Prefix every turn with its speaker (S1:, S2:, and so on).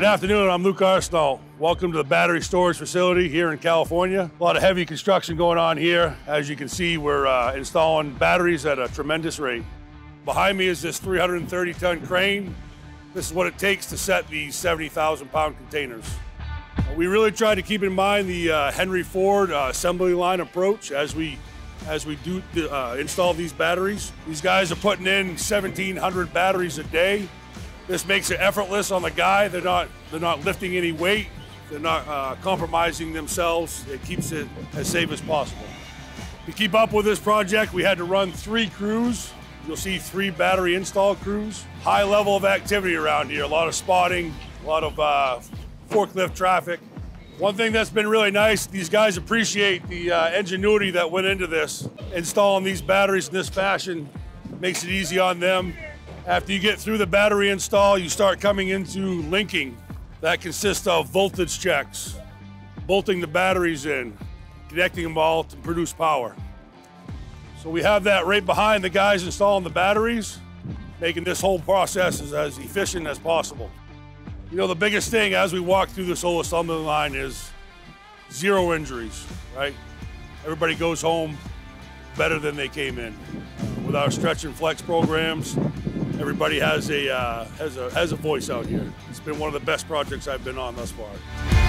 S1: Good afternoon, I'm Luke Arsenault. Welcome to the battery storage facility here in California. A lot of heavy construction going on here. As you can see, we're installing batteries at a tremendous rate. Behind me is this 330-ton crane. This is what it takes to set these 70,000-pound containers. We really try to keep in mind the Henry Ford assembly line approach as we do install these batteries. These guys are putting in 1,700 batteries a day. This makes it effortless on the guy. They're not lifting any weight. They're not compromising themselves. It keeps it as safe as possible. To keep up with this project, we had to run 3 crews. You'll see 3 battery install crews. High level of activity around here. A lot of spotting, a lot of forklift traffic. One thing that's been really nice, these guys appreciate the ingenuity that went into this. Installing these batteries in this fashion makes it easy on them. After you get through the battery install, you start coming into linking. That consists of voltage checks, bolting the batteries in, connecting them all to produce power. So we have that right behind the guys installing the batteries, making this whole process as efficient as possible. You know, the biggest thing as we walk through this whole assembly line is 0 injuries, right? Everybody goes home better than they came in. With our stretch and flex programs, everybody has a voice out here. It's been one of the best projects I've been on thus far.